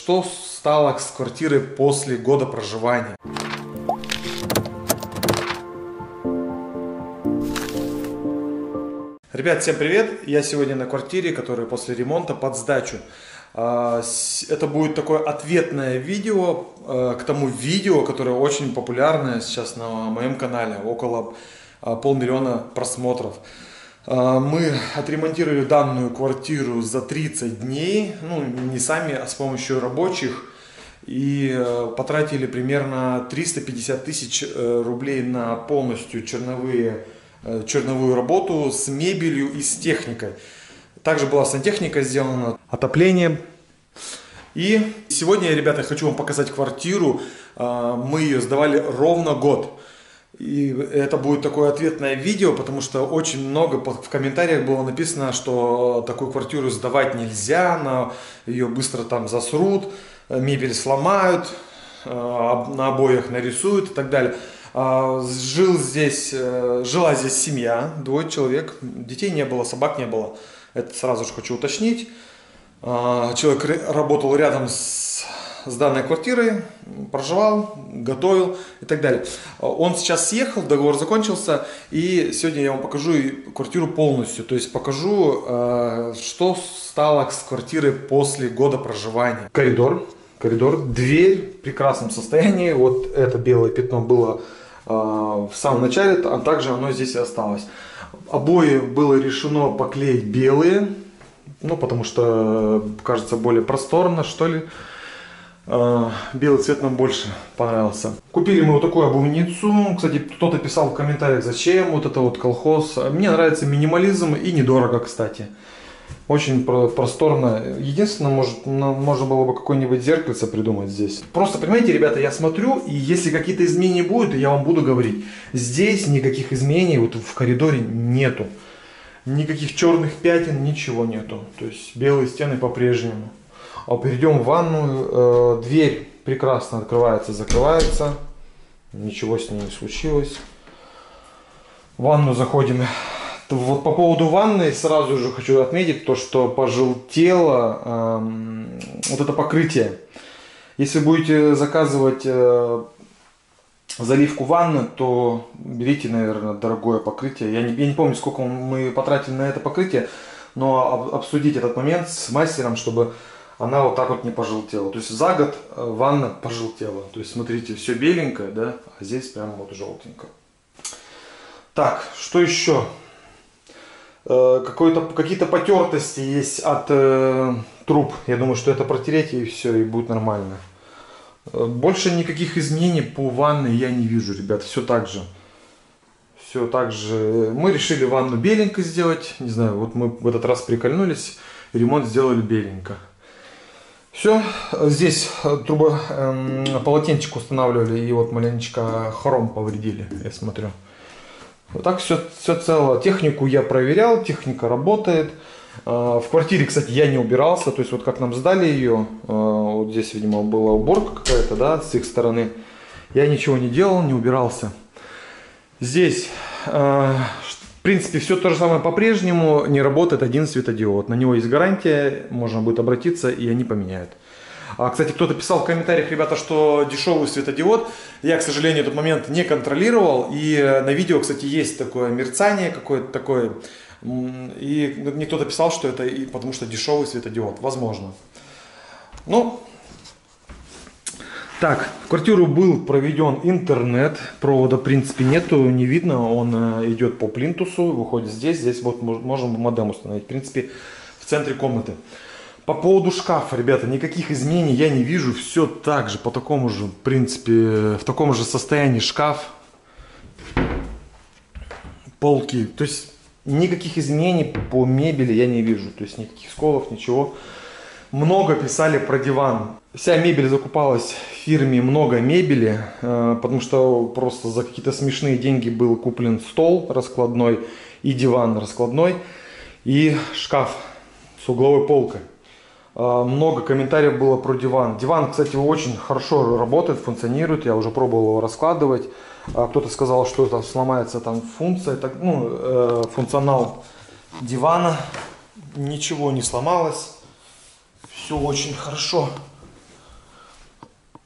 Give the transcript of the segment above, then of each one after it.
Что стало с квартирой после года проживания? Ребят, всем привет! Я сегодня на квартире, которая после ремонта под сдачу. Это будет такое ответное видео к тому видео, которое очень популярное сейчас на моем канале, около 500 000 просмотров. Мы отремонтировали данную квартиру за 30 дней, ну не сами, а с помощью рабочих, и потратили примерно 350 000 рублей на полностью черновую работу с мебелью и с техникой. Также была сантехника сделана, отопление. И сегодня, ребята, я хочу вам показать квартиру. Мы ее сдавали ровно год. И это будет такое ответное видео, потому что очень много в комментариях было написано, что такую квартиру сдавать нельзя, ее быстро там засрут, мебель сломают, на обоях нарисуют и так далее. Жила здесь семья, 2 человек, детей не было, собак не было. Это сразу же хочу уточнить. Человек работал рядом с данной квартирой, проживал, готовил и так далее. Он сейчас съехал, договор закончился, и сегодня я вам покажу квартиру полностью. То есть покажу, что стало с квартирой после года проживания. Коридор, дверь в прекрасном состоянии. Вот это белое пятно было в самом начале, а также оно здесь и осталось. Обои было решено поклеить белые, ну потому что кажется более просторно, что ли. Белый цвет нам больше понравился. Купили мы вот такую обувницу. Кстати, кто-то писал в комментариях, зачем вот это вот колхоз. Мне нравится минимализм и недорого, кстати. Очень просторно. Единственное, можно было бы какое-нибудь зеркальце придумать здесь. Просто, понимаете, ребята, я смотрю, и если какие-то изменения будут, я вам буду говорить. Здесь никаких изменений вот в коридоре нету. Никаких черных пятен, ничего нету. То есть белые стены по-прежнему. Перейдем в ванную. Дверь прекрасно открывается, закрывается. Ничего с ней не случилось. В ванну заходим. Вот по поводу ванны сразу же хочу отметить то, что пожелтело вот это покрытие. Если будете заказывать заливку ванны, то берите, наверное, дорогое покрытие. Я не помню, сколько мы потратили на это покрытие, но обсудить этот момент с мастером, чтобы она вот так вот не пожелтела. То есть за год ванна пожелтела. То есть смотрите, все беленькое, да, а здесь прям вот желтенько. Так, что еще? Какие-то потертости есть от труб. Я думаю, что это протереть и все, и будет нормально. Больше никаких изменений по ванной я не вижу, ребят. Все так же. Все так же. Мы решили ванну беленько сделать. Не знаю, вот мы в этот раз прикольнулись. Ремонт сделали беленько. Все. Здесь полотенчик устанавливали. И вот маленечко хром повредили, я смотрю. Вот так все цело. Технику я проверял, техника работает. В квартире, кстати, я не убирался. То есть вот как нам сдали ее, вот здесь, видимо, была уборка какая-то, да, с их стороны. Я ничего не делал, не убирался. Здесь, в принципе, все то же самое по-прежнему. Не работает один светодиод. На него есть гарантия, можно будет обратиться, и они поменяют. Кстати, кто-то писал в комментариях, ребята, что дешевый светодиод. Я, к сожалению, этот момент не контролировал. И на видео, кстати, есть такое мерцание какое-то такое. И мне кто-то писал, что это потому что дешевый светодиод. Возможно. Ну, так, в квартиру был проведен интернет. Провода, в принципе, нету, не видно. Он идет по плинтусу, выходит здесь. Здесь вот можем модем установить. В принципе, в центре комнаты. По поводу шкафа, ребята, никаких изменений я не вижу. Все так же, по такому же, в принципе, в таком же состоянии шкаф. Полки. То есть никаких изменений по мебели я не вижу. То есть никаких сколов, ничего. Много писали про диван. Вся мебель закупалась в фирме «Много мебели», потому что просто за какие-то смешные деньги был куплен стол раскладной и диван раскладной и шкаф с угловой полкой. Много комментариев было про диван. Диван, кстати, очень хорошо работает, функционирует. Я уже пробовал его раскладывать. Кто-то сказал, что это сломается там функция, функционал дивана. Ничего не сломалось. Все очень хорошо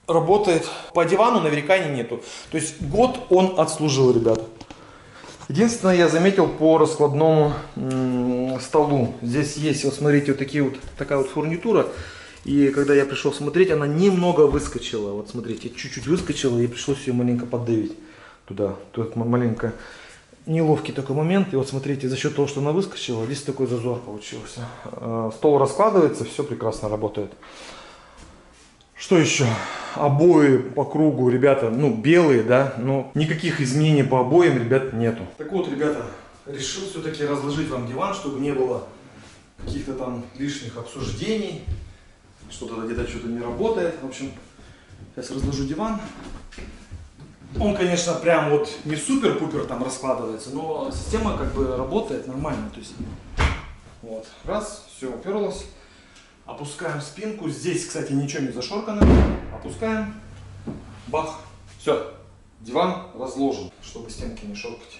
работает. По дивану нареканий нету. То есть год он отслужил, ребята. Единственное, я заметил по раскладному столу. Здесь есть, вот смотрите, вот такие вот, такая вот фурнитура. И когда я пришел смотреть, она немного выскочила. Вот смотрите, чуть-чуть выскочила, и пришлось ее маленько поддавить туда. Тут маленько неловкий такой момент. И вот смотрите, за счет того, что она выскочила, здесь такой зазор получился. Стол раскладывается, все прекрасно работает. Что еще? Обои по кругу, ребята, ну, белые, да, но никаких изменений по обоям, ребят, нету. Так вот, ребята, решил все-таки разложить вам диван, чтобы не было каких-то там лишних обсуждений, что-то где-то что-то не работает. В общем, сейчас разложу диван. Он, конечно, прям вот не супер-пупер там раскладывается, но система как бы работает нормально. То есть, вот, раз, все уперлось. Опускаем спинку. Здесь, кстати, ничего не зашоркано. Опускаем. Бах. Все. Диван разложен, чтобы стенки не шоркать.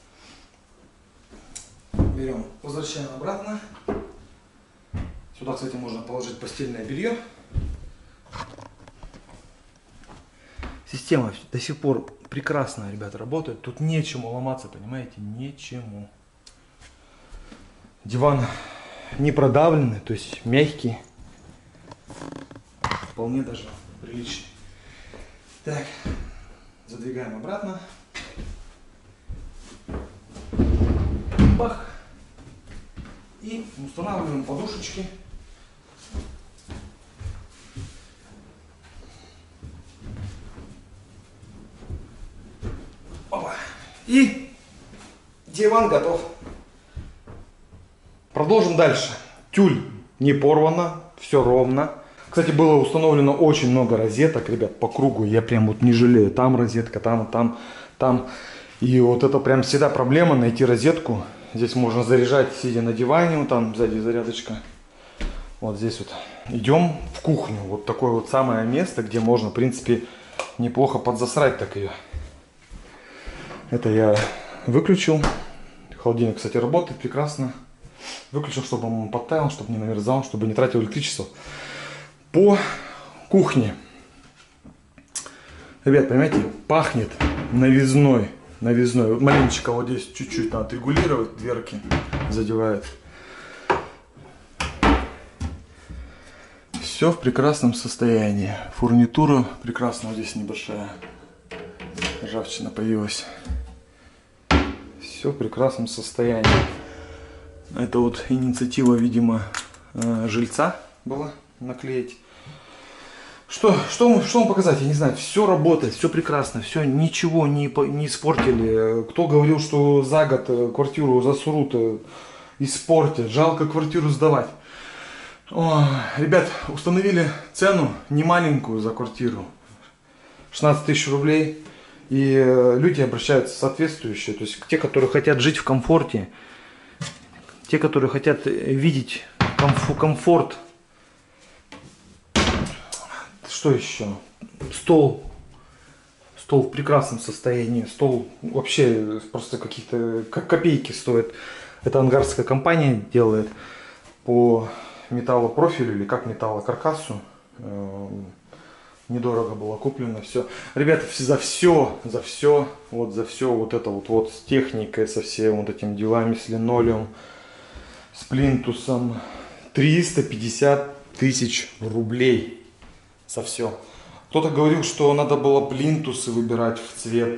Берем, возвращаем обратно. Сюда, кстати, можно положить постельное белье. Система до сих пор прекрасно, ребята, работает. Тут нечему ломаться, понимаете? Нечему. Диван не продавленный, то есть мягкий. Вполне даже приличный. Так, задвигаем обратно. Бах. И устанавливаем подушечки. Опа. И диван готов. Продолжим дальше. Тюль не порвана, все ровно. Кстати, было установлено очень много розеток, ребят, по кругу. Я прям вот не жалею. Там розетка, там. И вот это прям всегда проблема найти розетку. Здесь можно заряжать, сидя на диване, вот там сзади зарядочка. Вот здесь вот. Идем в кухню. Вот такое вот самое место, где можно, в принципе, неплохо подзасрать так ее. Это я выключил. Холодильник, кстати, работает прекрасно. Выключил, чтобы он подтаял, чтобы не намерзал, чтобы не тратил электричество. По кухне. Ребят, понимаете, пахнет новизной. Новизной. Маленечко вот здесь чуть-чуть надо отрегулировать. Дверки задевает. Все в прекрасном состоянии. Фурнитура прекрасная. Вот здесь небольшая ржавчина появилась. Все в прекрасном состоянии. Это вот инициатива, видимо, жильца была наклеить. Что вам показать? Я не знаю. Все работает, все прекрасно, все, ничего не испортили. Кто говорил, что за год квартиру засрут, испортят, жалко квартиру сдавать. О, ребят, установили цену немаленькую за квартиру. 16 тысяч рублей. И люди обращаются соответствующие. То есть те, которые хотят жить в комфорте. Те, которые хотят видеть комфорт. Что еще? Стол. Стол в прекрасном состоянии. Стол вообще просто каких-то копейки стоит. Это ангарская компания делает по металлопрофилю или как металлокаркасу. Недорого было куплено все. Ребята, за все вот это вот с техникой, со всеми вот этими делами, с линолеум, с плинтусом, 350 тысяч рублей за все. Кто-то говорил, что надо было плинтусы выбирать в цвет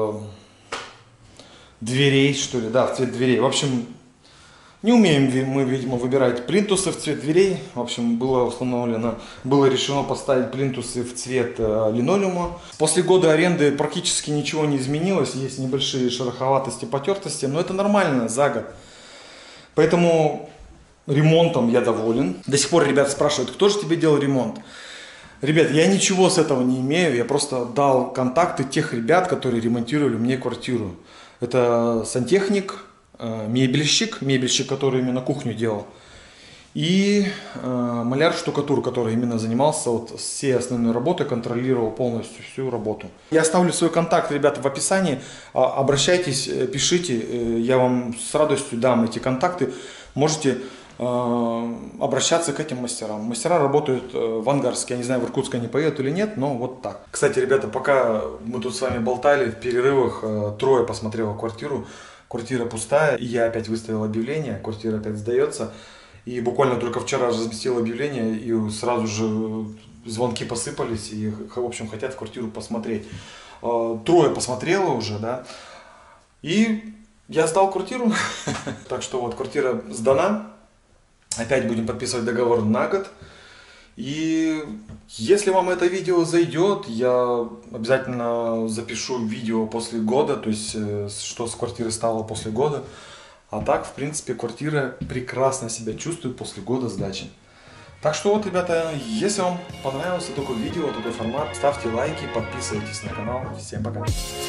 дверей, что ли, да, в цвет дверей. В общем, не умеем мы, видимо, выбирать плинтусы в цвет дверей. В общем, было решено поставить плинтусы в цвет линолеума. После года аренды практически ничего не изменилось. Есть небольшие шероховатости, потертости, но это нормально за год. Поэтому ремонтом я доволен. До сих пор ребята спрашивают, кто же тебе делал ремонт? Ребят, я ничего с этого не имею. Я просто дал контакты тех ребят, которые ремонтировали мне квартиру. Это сантехник, мебельщик, который именно кухню делал, и маляр-штукатур, который именно занимался вот всей основной работой, контролировал полностью всю работу. Я оставлю свой контакт, ребята, в описании. Обращайтесь, пишите, я вам с радостью дам эти контакты. Можете обращаться к этим мастерам. Мастера работают в Ангарске, я не знаю, в Иркутск они поедут или нет, но вот так. Кстати, ребята, пока мы тут с вами болтали, в перерывах трое посмотрело квартиру. Квартира пустая, и я опять выставил объявление, квартира опять сдается. И буквально только вчера разместил объявление, и сразу же звонки посыпались, и, в общем, хотят квартиру посмотреть. Трое посмотрело уже, да, и я сдал квартиру. Так что вот, квартира сдана. Опять будем подписывать договор на год. И если вам это видео зайдет, я обязательно запишу видео после года, то есть что с квартиры стало после года. А так, в принципе, квартира прекрасно себя чувствует после года сдачи. Так что вот, ребята, если вам понравилось такое видео, такой формат, ставьте лайки, подписывайтесь на канал. Всем пока!